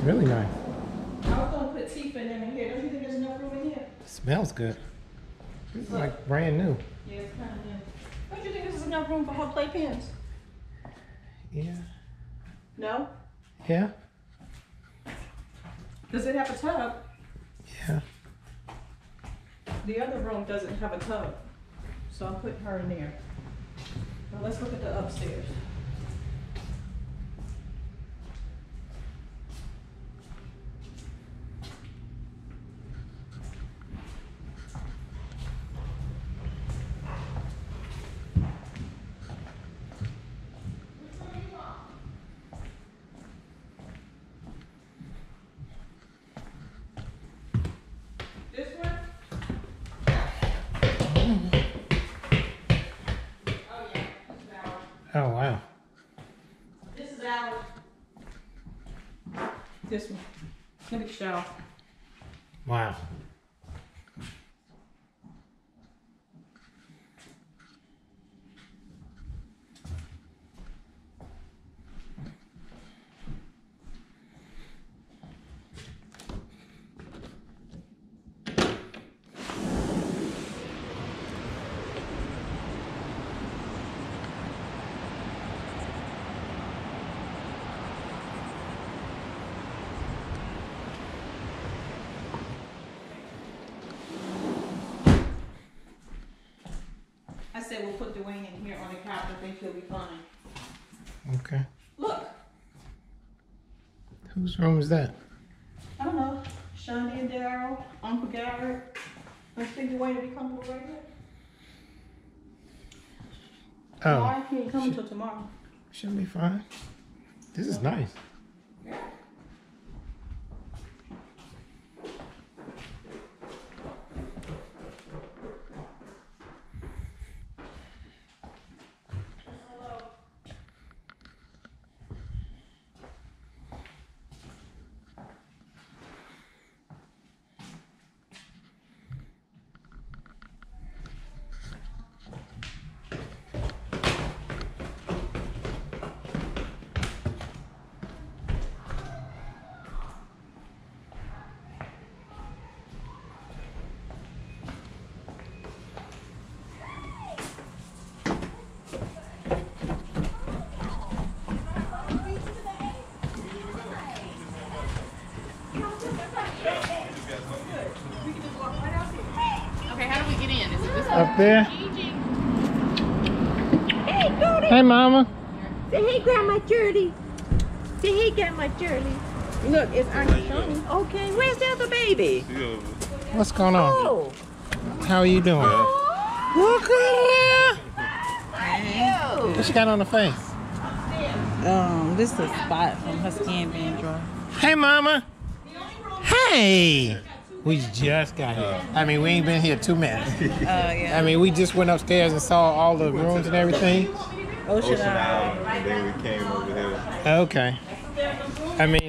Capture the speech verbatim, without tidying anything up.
really nice. I was gonna put teeth in them in here. Don't you think there's enough room in here? It smells good. It's like brand new. Yeah, it's kind of new. Don't you think this is enough room for her playpens? Yeah. No? Yeah? Does it have a tub? Yeah. The other room doesn't have a tub. So I'm putting her in there. Now let's look at the upstairs. This one? Oh, wow. This is ours. This one. Let me show. Wow. I said we'll put Dwayne in here on the couch. I think he'll be fine. Okay. Look. Whose room is that? I don't know. Shani and Daryl, Uncle Garrett. I think Dwayne will be comfortable right here. Oh. Why? He ain't coming till tomorrow. Should be fine. This is nice. Yeah. Okay, how do we get in? Is it this way? Up there. Hey, Cody. Hey, Mama. Say hey, Grandma Shirley. Say hey, Grandma Shirley. Look, it's Auntie Shirley. Okay, where's the other baby? What's going on? Oh. How are you doing? Look at How her. What she got on her face? Um, this is a spot from her skin being dry. Hey, Mama. Hey. We just got here. I mean, we ain't been here two minutes. Oh, yeah. I mean, we just went upstairs and saw all the rooms and everything. Ocean Ocean Eye. Isle, and then we came over here. Okay. I mean,